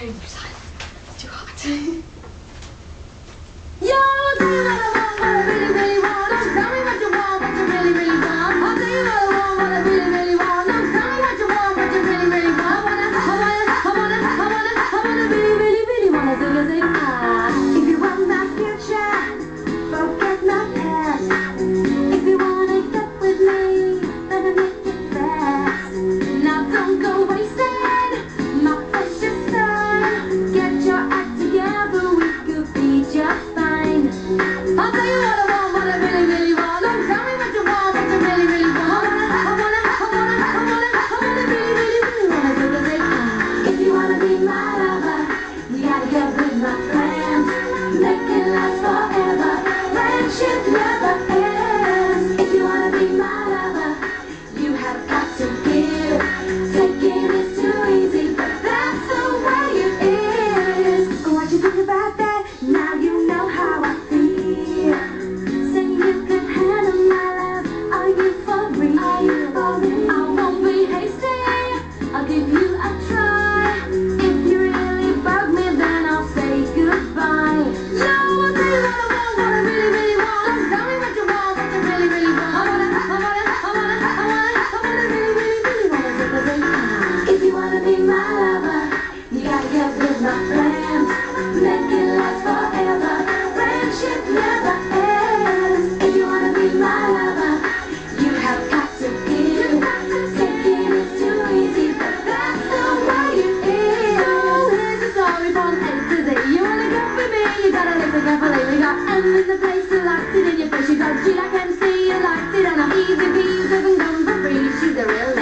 turn your side. It's too hot. Yo, I'll tell you what I want, what I really, really want. Don't tell me what you want, what you really, really want. I'll tell you what I want, what I really, really want. Don't tell me what you want, what you really, really want. I wanna really, really, really wanna sing a sing. If you want my future, forget my past. If you wanna get with me, better make it fast. Now don't go wasting my precious time. Get your act together, we could be just fine. I'll tell you what I want, what I really, really want. Don't tell me what you want, what you really, really want. I wanna really, really, really wanna do the thing. If you wanna be my lover, you gotta get with my plans. Make it last forever. Friendship never ends. If you wanna be my lover, you have got to give. Taking is too easy, but that's the way it is. What you think about that? Now you know how I feel. Say you could handle my love. Are you for real? Are you for real? I won't be hasty. I'll give you a try. If you really bug me, then I'll say goodbye. No, I'll tell you what I want, what I really, really want. Don't tell me what you want, what you really, really want. I wanna really, really, really wanna do the thing. If you wanna be my lover, you gotta get with my plans. Make it last forever. Friendship never ends. If you wanna be my lover, you have got to give. Taking is too easy, but that's the way it is. So here's a story from A to Z. You wanna get with me, you gotta listen carefully. We got M in the place, you liked it in your face. You got G like MC, you liked it, and I'm easy peasy, doesn't come for free. She's a real